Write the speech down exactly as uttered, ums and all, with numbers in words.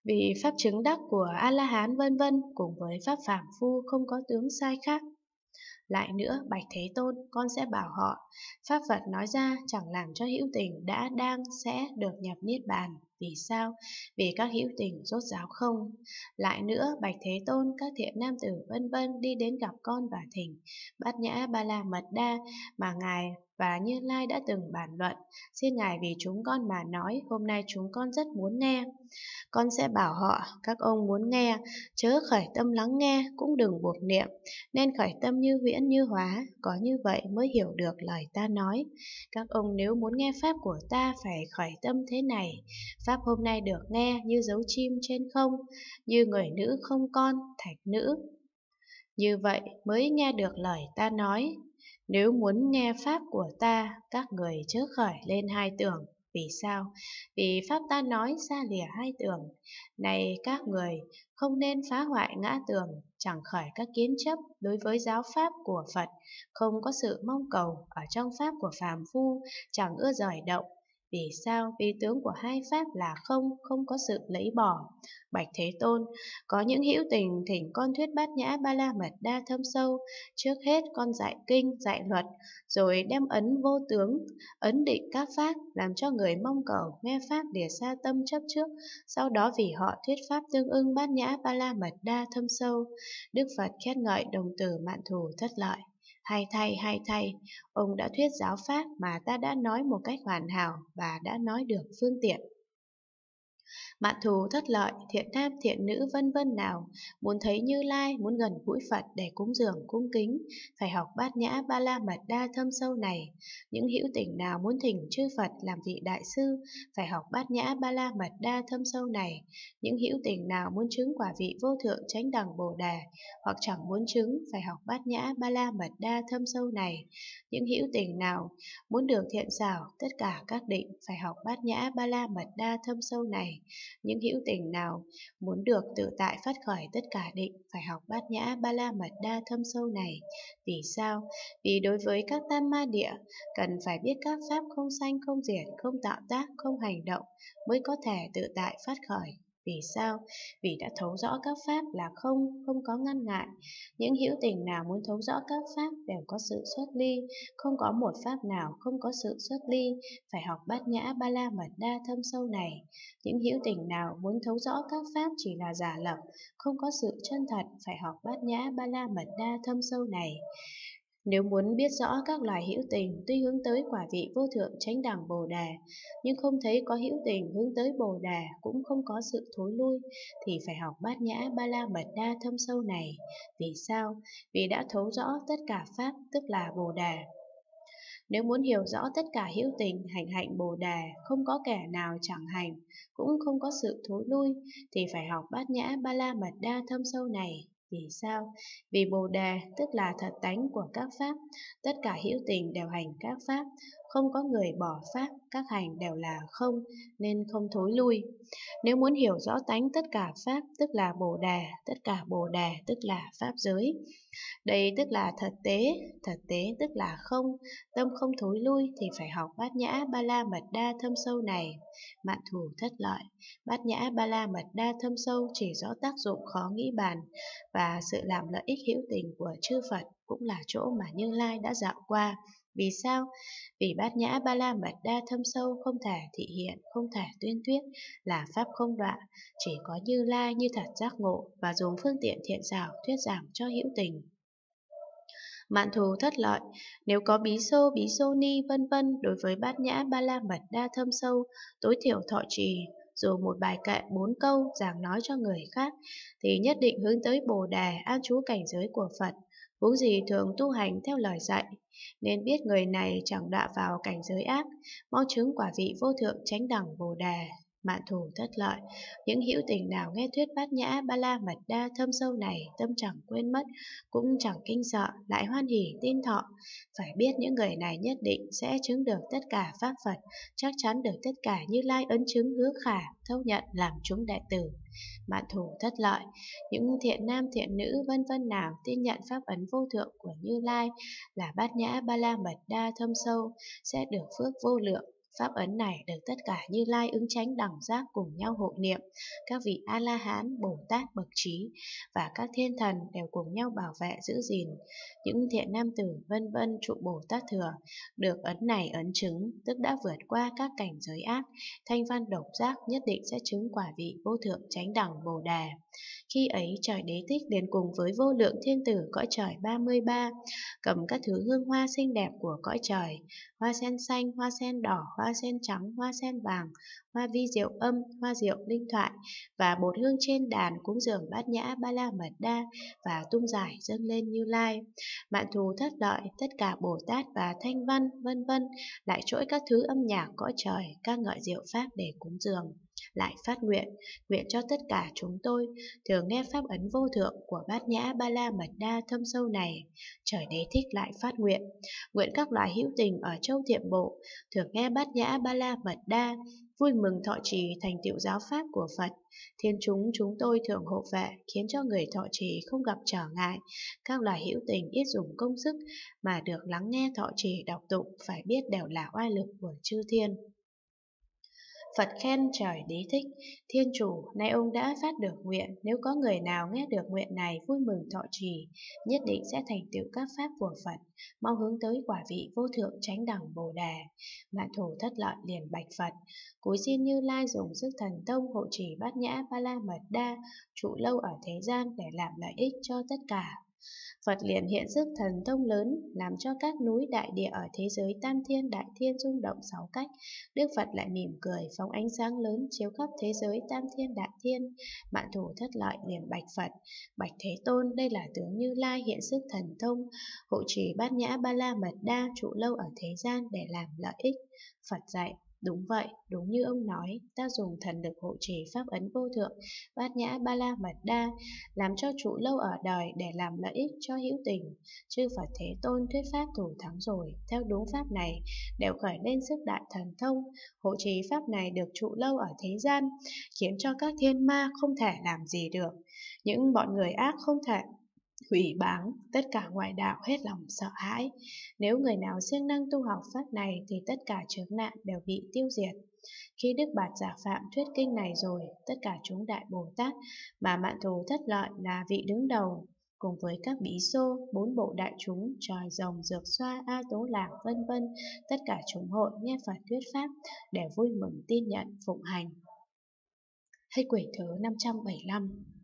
Vì pháp chứng đắc của A-la-hán vân vân cùng với pháp phàm phu không có tướng sai khác. Lại nữa, bạch Thế Tôn, con sẽ bảo họ, Pháp Phật nói ra chẳng làm cho hữu tình đã đang sẽ được nhập Niết Bàn. Vì sao? Vì các hữu tình rốt ráo không. Lại nữa, bạch Thế Tôn, các thiện nam tử vân vân đi đến gặp con và thỉnh Bát Nhã Ba La Mật Đa mà Ngài và Như Lai đã từng bàn luận. Xin Ngài vì chúng con mà nói, hôm nay chúng con rất muốn nghe. Con sẽ bảo họ, các ông muốn nghe, chớ khởi tâm lắng nghe, cũng đừng buộc niệm, nên khởi tâm như huyễn như hóa, có như vậy mới hiểu được lời ta nói. Các ông nếu muốn nghe pháp của ta phải khởi tâm thế này, pháp hôm nay được nghe như dấu chim trên không, như người nữ không con, thạch nữ. Như vậy mới nghe được lời ta nói. Nếu muốn nghe pháp của ta, các người chớ khởi lên hai tưởng. Vì sao? Vì pháp ta nói xa lìa hai tưởng. Này các người, không nên phá hoại ngã tưởng, chẳng khởi các kiến chấp đối với giáo pháp của Phật, không có sự mong cầu ở trong pháp của phàm phu, chẳng ưa rời động. Vì sao? Vì tướng của hai pháp là không, không có sự lấy bỏ. Bạch Thế Tôn, có những hữu tình thỉnh con thuyết Bát Nhã Ba La Mật Đa thâm sâu, trước hết con dạy kinh, dạy luật, rồi đem ấn vô tướng, ấn định các pháp, làm cho người mong cầu nghe pháp để xa tâm chấp trước, sau đó vì họ thuyết pháp tương ưng Bát Nhã Ba La Mật Đa thâm sâu. Đức Phật khen ngợi đồng tử Mạn Thù Thất Lợi. Hay thay, hay thay, ông đã thuyết giáo pháp mà ta đã nói một cách hoàn hảo và đã nói được phương tiện. Mạn Thù Thất Lợi, thiện nam thiện nữ vân vân nào muốn thấy Như Lai, muốn gần gũi Phật để cúng dường cung kính, phải học Bát Nhã Ba La Mật Đa thâm sâu này. Những hữu tình nào muốn thỉnh chư Phật làm vị đại sư, phải học Bát Nhã Ba La Mật Đa thâm sâu này. Những hữu tình nào muốn chứng quả vị vô thượng chánh đẳng Bồ Đề, hoặc chẳng muốn chứng, phải học Bát Nhã Ba La Mật Đa thâm sâu này. Những hữu tình nào muốn được thiện xảo tất cả các định, phải học Bát Nhã Ba La Mật Đa thâm sâu này. Những hữu tình nào muốn được tự tại phát khởi tất cả định, phải học Bát Nhã Ba La Mật Đa thâm sâu này. Vì sao? Vì đối với các tam ma địa, cần phải biết các pháp không sanh không diệt, không tạo tác, không hành động, mới có thể tự tại phát khởi. Vì sao? Vì đã thấu rõ các pháp là không, không có ngăn ngại. Những hữu tình nào muốn thấu rõ các pháp đều có sự xuất ly, không có một pháp nào không có sự xuất ly, phải học Bát Nhã Ba La Mật Đa thâm sâu này. Những hữu tình nào muốn thấu rõ các pháp chỉ là giả lập, không có sự chân thật, phải học Bát Nhã Ba La Mật Đa thâm sâu này. Nếu muốn biết rõ các loài hữu tình tuy hướng tới quả vị vô thượng chánh đẳng Bồ Đề, nhưng không thấy có hữu tình hướng tới Bồ Đề cũng không có sự thối lui, thì phải học Bát Nhã Ba La Mật Đa thâm sâu này. Vì sao? Vì đã thấu rõ tất cả pháp, tức là Bồ Đề. Nếu muốn hiểu rõ tất cả hữu tình hành hạnh Bồ Đề, không có kẻ nào chẳng hành, cũng không có sự thối lui, thì phải học Bát Nhã Ba La Mật Đa thâm sâu này. Vì sao? Vì Bồ Đề tức là thật tánh của các pháp, tất cả hữu tình đều hành các pháp, không có người bỏ pháp, các hành đều là không, nên không thối lui. Nếu muốn hiểu rõ tánh tất cả pháp, tức là Bồ Đề, tất cả Bồ Đề tức là pháp giới. Đây tức là thật tế, thật tế tức là không, tâm không thối lui thì phải học Bát Nhã Ba La Mật Đa thâm sâu này. Mạn Thù Thất Lợi, Bát Nhã Ba La Mật Đa thâm sâu chỉ rõ tác dụng khó nghĩ bàn và sự làm lợi ích hữu tình của chư Phật, cũng là chỗ mà Như Lai đã dạo qua. Vì sao? Vì Bát Nhã Ba La Mật Đa thâm sâu không thể thị hiện, không thể tuyên thuyết, là pháp không đoạn, chỉ có Như Lai như thật giác ngộ và dùng phương tiện thiện xảo thuyết giảng cho hữu tình. Mạn Thù Thất Lợi, nếu có bí xô, bí xô ni vân vân đối với Bát Nhã Ba La Mật Đa thâm sâu, tối thiểu thọ trì, dù một bài kệ bốn câu giảng nói cho người khác, thì nhất định hướng tới Bồ Đề an trú cảnh giới của Phật, huống gì thường tu hành theo lời dạy, nên biết người này chẳng đọa vào cảnh giới ác, mau chứng quả vị vô thượng chánh đẳng Bồ Đề. Mạn Thù Thất Lợi, những hữu tình nào nghe thuyết Bát Nhã Ba La Mật Đa thâm sâu này, tâm chẳng quên mất, cũng chẳng kinh sợ, lại hoan hỉ tin thọ, phải biết những người này nhất định sẽ chứng được tất cả pháp Phật, chắc chắn được tất cả Như Lai ấn chứng hứa khả, thâu nhận làm chúng đệ tử. Mạn Thù Thất Lợi, những thiện nam thiện nữ vân vân nào tin nhận pháp ấn vô thượng của Như Lai là Bát Nhã Ba La Mật Đa thâm sâu sẽ được phước vô lượng, Pháp ấn này được tất cả Như Lai ứng chánh đẳng giác cùng nhau hộ niệm, các vị A-la-hán, Bồ Tát bậc trí và các thiên thần đều cùng nhau bảo vệ giữ gìn. Những thiện nam tử vân vân trụ Bồ Tát thừa, được ấn này ấn chứng, tức đã vượt qua các cảnh giới ác, thanh văn độc giác nhất định sẽ chứng quả vị vô thượng chánh đẳng Bồ Đề. Khi ấy trời Đế Thích liền cùng với vô lượng thiên tử cõi trời ba mươi ba, cầm các thứ hương hoa xinh đẹp của cõi trời, hoa sen xanh, hoa sen đỏ, hoa sen trắng, hoa sen vàng, hoa vi diệu âm, hoa diệu linh thoại và bột hương trên đàn cúng dường bát nhã ba la mật đa và tung giải dâng lên Như Lai. Mạn thù thất lợi, tất cả Bồ Tát và thanh văn vân vân lại trỗi các thứ âm nhạc cõi trời, ca ngợi diệu pháp để cúng dường. Lại phát nguyện, nguyện cho tất cả chúng tôi thường nghe pháp ấn vô thượng của bát nhã ba la mật đa thâm sâu này. Trời Đế Thích lại phát nguyện, nguyện các loài hữu tình ở châu Thiệm Bộ thường nghe bát nhã ba la mật đa, vui mừng thọ trì thành tựu giáo pháp của Phật. Thiên chúng chúng tôi thường hộ vệ, khiến cho người thọ trì không gặp trở ngại. Các loài hữu tình ít dùng công sức mà được lắng nghe thọ trì đọc tụng, phải biết đều là oai lực của chư thiên. Phật khen trời Đế Thích, Thiên chủ, nay ông đã phát được nguyện, nếu có người nào nghe được nguyện này vui mừng thọ trì, nhất định sẽ thành tựu các pháp của Phật, mau hướng tới quả vị vô thượng chánh đẳng Bồ Đề. Mạn thù thất lợi liền bạch Phật, cúi xin Như Lai dùng sức thần thông hộ trì bát nhã ba la mật đa, trụ lâu ở thế gian để làm lợi ích cho tất cả. Phật liền hiện sức thần thông lớn, làm cho các núi đại địa ở thế giới tam thiên đại thiên rung động sáu cách. Đức Phật lại mỉm cười, phóng ánh sáng lớn chiếu khắp thế giới tam thiên đại thiên. Mạn thù thất lợi liền bạch Phật, bạch Thế Tôn, đây là tướng Như Lai hiện sức thần thông, hộ trì bát nhã ba la mật đa, trụ lâu ở thế gian để làm lợi ích. Phật dạy, đúng vậy, đúng như ông nói, ta dùng thần lực hộ trì pháp ấn vô thượng, bát nhã ba la mật đa, làm cho trụ lâu ở đời để làm lợi ích cho hữu tình. Chư Phật Thế Tôn thuyết pháp thủ thắng rồi, theo đúng pháp này, đều khởi lên sức đại thần thông, hộ trì pháp này được trụ lâu ở thế gian, khiến cho các thiên ma không thể làm gì được. Những bọn người ác không thể hủy báng, tất cả ngoại đạo hết lòng sợ hãi. Nếu người nào siêng năng tu học pháp này thì tất cả chướng nạn đều bị tiêu diệt. Khi Đức Bạt Giả Phạm thuyết kinh này rồi, tất cả chúng Đại Bồ Tát mà Mạn thù thất lợi là vị đứng đầu, cùng với các bí xô, bốn bộ đại chúng, trời rồng, dược xoa, A Tố Lạc, vân vân, tất cả chúng hội nghe Phật thuyết pháp để vui mừng tin nhận phụng hành. Hết quyển thứ năm trăm bảy mươi lăm.